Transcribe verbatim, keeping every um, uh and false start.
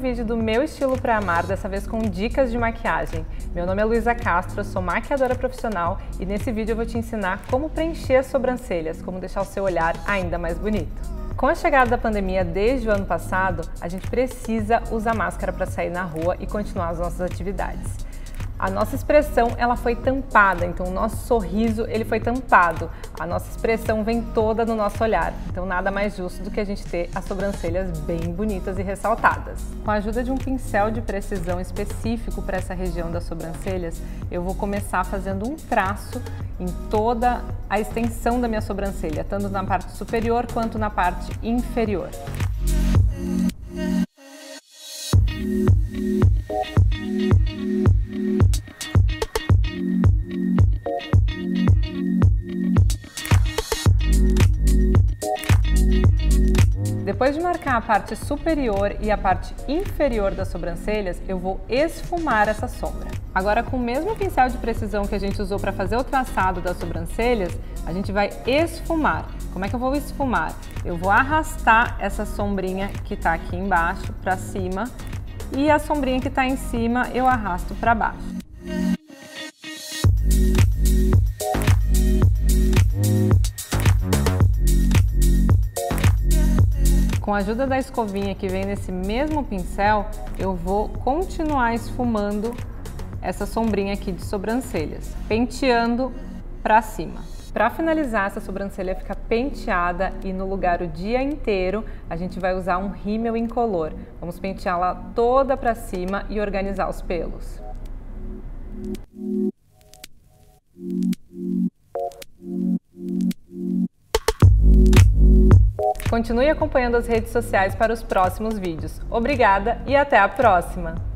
vídeo do meu estilo para amar, dessa vez com dicas de maquiagem. Meu nome é Luísa Castro, eu sou maquiadora profissional e nesse vídeo eu vou te ensinar como preencher as sobrancelhas, como deixar o seu olhar ainda mais bonito. Com a chegada da pandemia desde o ano passado, a gente precisa usar máscara para sair na rua e continuar as nossas atividades. A nossa expressão ela foi tampada, então o nosso sorriso ele foi tampado. A nossa expressão vem toda no nosso olhar, então nada mais justo do que a gente ter as sobrancelhas bem bonitas e ressaltadas. Com a ajuda de um pincel de precisão específico para essa região das sobrancelhas, eu vou começar fazendo um traço em toda a extensão da minha sobrancelha, tanto na parte superior quanto na parte inferior. Depois de marcar a parte superior e a parte inferior das sobrancelhas, eu vou esfumar essa sombra. Agora, com o mesmo pincel de precisão que a gente usou para fazer o traçado das sobrancelhas, a gente vai esfumar. Como é que eu vou esfumar? Eu vou arrastar essa sombrinha que está aqui embaixo para cima e a sombrinha que está em cima eu arrasto para baixo. Com a ajuda da escovinha que vem nesse mesmo pincel, eu vou continuar esfumando essa sombrinha aqui de sobrancelhas, penteando para cima. Para finalizar, essa sobrancelha fica penteada e no lugar o dia inteiro, a gente vai usar um rímel incolor. Vamos penteá-la toda para cima e organizar os pelos. Continue acompanhando as redes sociais para os próximos vídeos. Obrigada e até a próxima!